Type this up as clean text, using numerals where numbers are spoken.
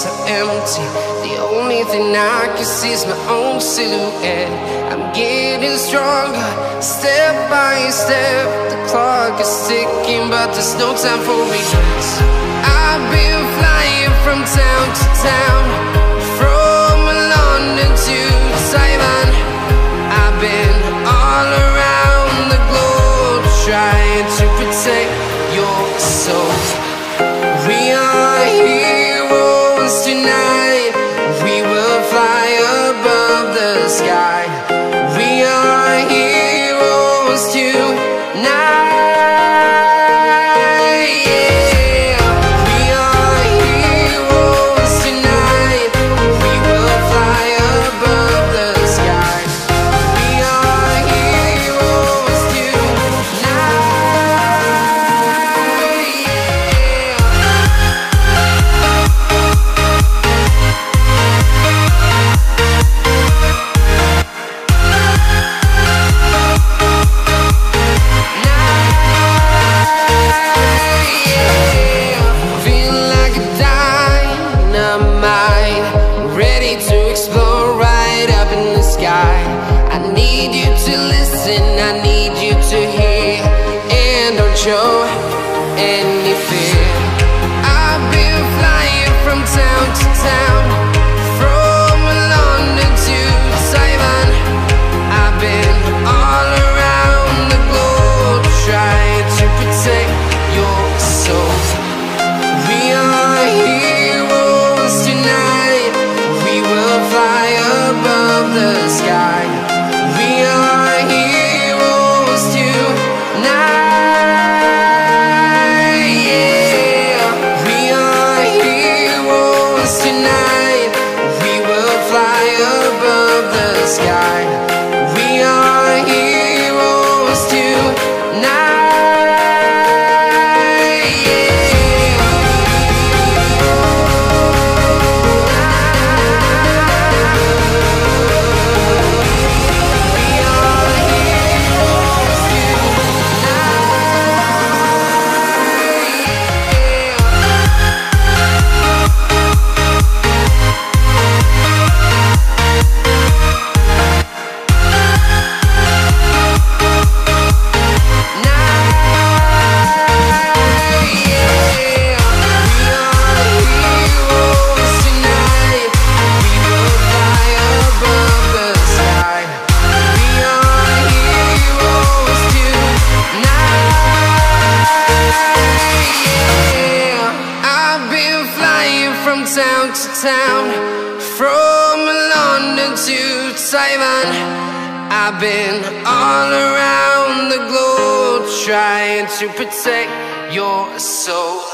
so empty. The only thing I can see is my own silhouette. I'm getting stronger, step by step. The clock is ticking, but there's no time for regrets. I've been flying from town to town, from London to Taiwan. I've been all around the globe, trying to protect your soul. We are heroes tonight. We will fly above the sky. We are heroes tonight. I need you to listen, I need you to hear, and don't show any fear. I've been flying from town to town, from London to Taiwan. I've been all around the globe, trying to protect your soul. We are heroes tonight. We will fly above the sky. We are heroes tonight, yeah. We are heroes tonight. We will fly above the sky. We are heroes tonight, yeah. Town to town, from London to Taiwan. I've been all around the globe, trying to protect your soul.